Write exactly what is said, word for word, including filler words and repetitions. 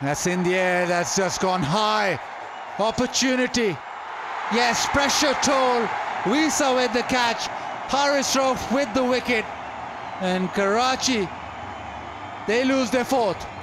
That's in the air, that's just gone high. Opportunity. Yes, pressure toll. Wisa with the catch. Haris Rauf with the wicket. And Karachi, they lose their fourth.